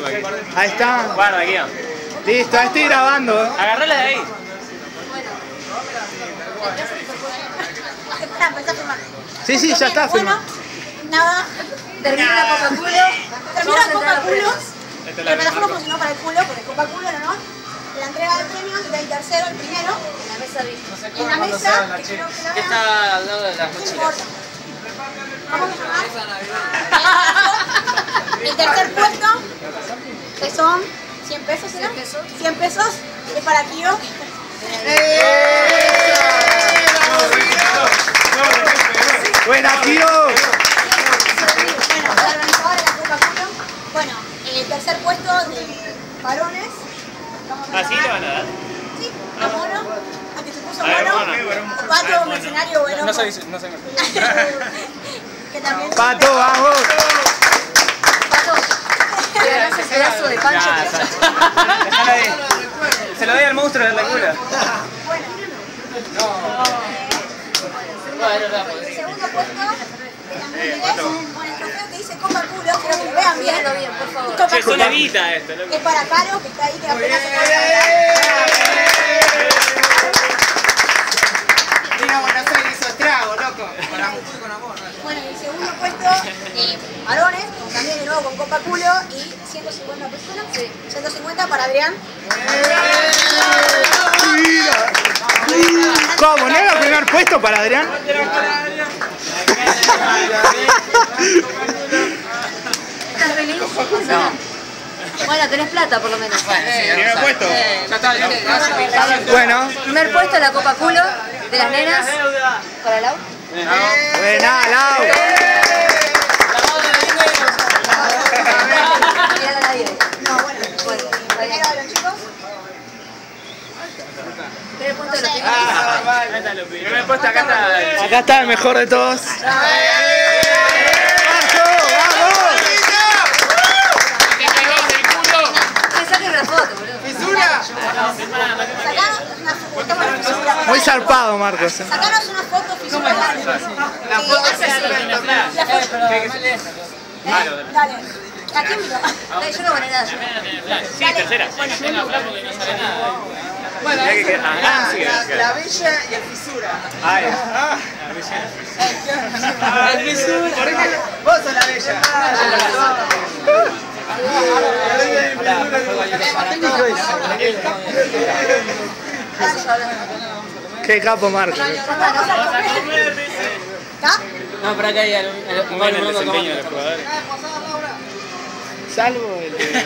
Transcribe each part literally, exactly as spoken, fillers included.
aquí. Ahí está. Guarda, aquí. Listo, ahí estoy grabando. Agarrala de ahí. Espera, empezá a filmar. Sí, sí, ya está Bueno, filmando. nada. Termina la copa culo. Termina la copa culo. El plataforma funcionó para el culo, porque copa culo no, no. La entrega de premios del tercero, el primero. En la mesa de En la mesa, que creo que la ¿Qué está al lado de las mochilas? Vamos a llamar. El tercer puesto, que son cien pesos, ¿no? cien pesos, es para Kio. Buena, Kio. Bueno, la organizadora de la Copa Culo. Bueno, el tercer puesto de varones. ¿Así le van a dar? Sí, a Mono. A que se puso Mono. Pato, mercenario, bueno. No soy, no soy Que también. Pato, vamos. Pato. ¿Te ganás el pedazo de pancho? Déjala ahí. Se lo doy al monstruo de la cura. Bueno. El segundo puesto, que también es con el trofeo que dice Copa Culo, quiero que lo vean bien. bien, por favor. Che, es una evita esto, loco. Es para Caro, que está ahí, que apenas se puede Mira, Buenos Aires hizo estrago, loco. Bueno, y el segundo puesto, eh, varones, con- también de nuevo con Copa Culo, y ciento cincuenta personas. Sí. ciento cincuenta para Adrián. ¿Cómo? ¿No era el primer puesto para Adrián? ¿Estás feliz? No. Bueno, tenés plata por lo menos. ¿Primer puesto? Ya está, Bueno, Primer puesto en la Copa Culo de las nenas. Para Lau. buena, Lau. Mirá la nadie. No, bueno, Bueno, primero de los chicos. primer puesto de los chicos. Primer puesto, acá está. Acá está el mejor de todos. Que saquen una foto, boludo. ¡Fisura! Sacanos una foto. Muy zarpado, Marcos. Sacanos una foto física. La foto se hace en el torneo. La foto. Dale. ¿A quién miró? Ay, yo no gané nada. yo. Sí, tercera. Bueno, Mirá que eso, queda- la, ah, sí, la, sí. la bella y el fisura. Ay, El fisura. ¿Por qué? Vos sos la bella. Qué capo, Marcos. ¿Está? no, pero acá hay algo. Bueno, el desempeño de los jugadores. Salvo el de...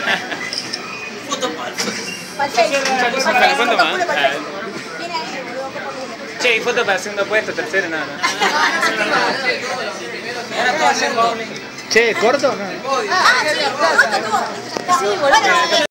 Para el Facebook. Para el fondo más. Viene ahí, boludo, Copa Culo. Che, y foto para el segundo puesto, tercero, nada, no. Che, ¿corto o no? Ah, sí, todo, todo. Sí, boludo.